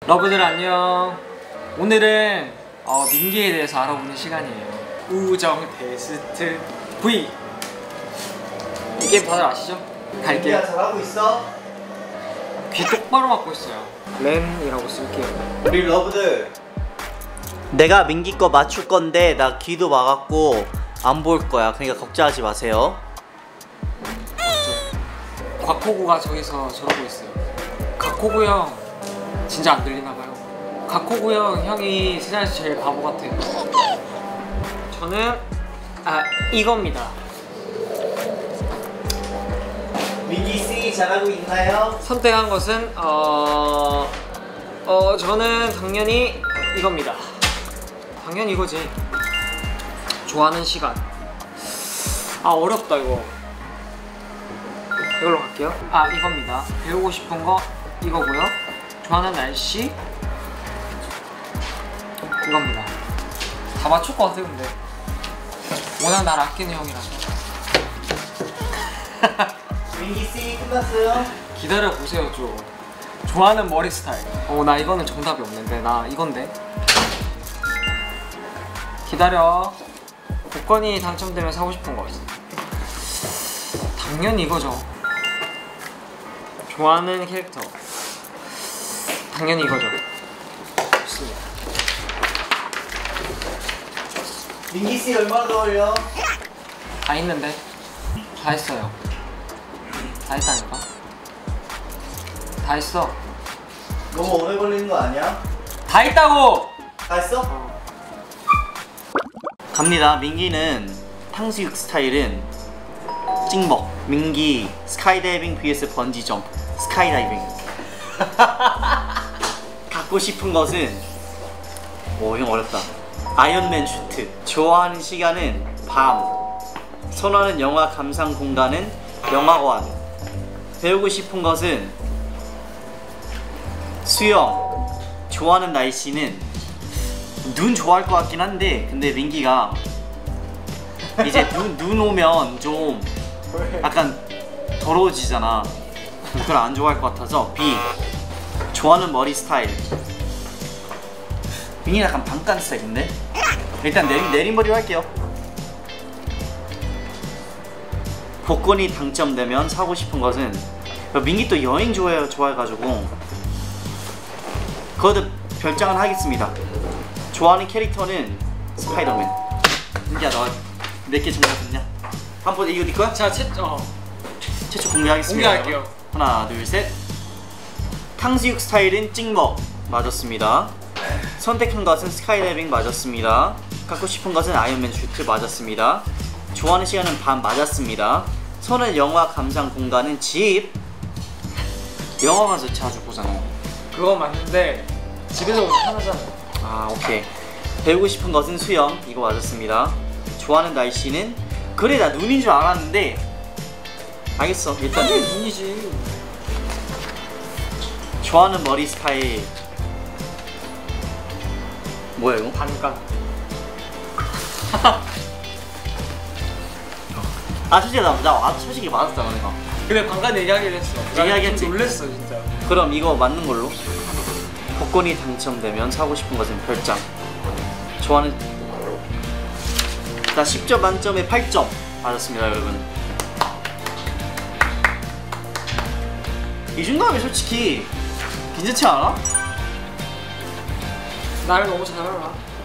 러브들 안녕. 오늘은 민기에 대해서 알아보는 시간이에요. 우정 테스트 V. 이 게임 다들 아시죠? 갈게요. 민기야 잘하고 있어? 귀 똑바로 막고 있어요. 램이라고 쓸게요. 우리 러브들, 내가 민기 거 맞출 건데 나 귀도 막았고 안 볼 거야. 그러니까 걱정하지 마세요. 곽호구가 저기서 저러고 있어요. 곽호구 형 진짜 안 들리나봐요. 곽호구 형이 세상에서 제일 바보 같아요. 저는 이겁니다. 민기 씨 잘하고 있나요? 선택한 것은 저는 당연히 이겁니다. 당연히 이거지. 좋아하는 시간. 어렵다 이거. 이걸로 갈게요. 이겁니다. 배우고 싶은 거 이거고요. 좋아하는 날씨 이겁니다. 다 맞출 것 같아 근데. 워낙 날 아끼는 형이라서. 민기 씨 끝났어요? 기다려 보세요 좀. 좋아하는 머리 스타일. 나 이거는 정답이 없는데. 나 이건데. 기다려. 복권이 당첨되면 사고 싶은 거 있어. 당연히 이거죠. 좋아하는 캐릭터 당연히 이거죠. 좋습니다. 민기 씨 얼마나 더 걸려? 다 했는데. 다 했어요. 다 했다니까. 다 했어. 너무 오래 걸리는 거 아니야? 다 했다고! 다 했어? 갑니다. 민기는 탕수육 스타일은 찍먹. 민기 스카이다이빙 vs 번지점프. 스카이다이빙. 갖고 싶은 것은 형 어렵다. 아이언맨 슈트. 좋아하는 시간은 밤. 선호하는 영화 감상 공간은 영화관. 배우고 싶은 것은 수영. 좋아하는 날씨는 눈 좋아할 것 같긴 한데 근데 민기가 이제 눈 오면 좀 약간 더러워지잖아. 그걸 안 좋아할 것 같아서 B. 좋아하는 머리 스타일. 민기 약간 반간 스타일인데? 일단 내린머리로 할게요. 복권이 당첨되면 사고 싶은 것은 민기 또 여행 좋아해가지고 그것도 별장을 하겠습니다. 좋아하는 캐릭터는 스파이더맨. 민기야 너 몇 개 정답했냐? 한번 이거 네 거야? 자, 최초 공개하겠습니다. 공개할게요. 하나 둘 셋. 탕수육 스타일은 찍먹. 맞았습니다. 선택한 것은 스카이다이빙. 맞았습니다. 갖고 싶은 것은 아이언맨 슈트. 맞았습니다. 좋아하는 시간은 밤. 맞았습니다. 선호하는 영화 감상 공간은 집. 영화관에서 자주 보잖아요. 그거 맞는데 집에서 오면 편하잖아. 오케이. 배우고 싶은 것은 수영. 이거 맞았습니다. 좋아하는 날씨는 그래 나 눈인 줄 알았는데 알겠어. 일단 눈이지. 좋아하는 머리 스타일 뭐야 이거? 반간. 솔직히 맞았잖아 내가. 근데 반간 얘기하긴 했어. 얘기하겠지. 좀 놀랬어 진짜. 그럼 이거 맞는 걸로. 복권이 당첨되면 사고 싶은 것은 별장. 좋아하는 나 10점 만점에 8점 맞았습니다 여러분. 이 정도면 솔직히 괜찮지 않아? 나를 너무 잘 알아.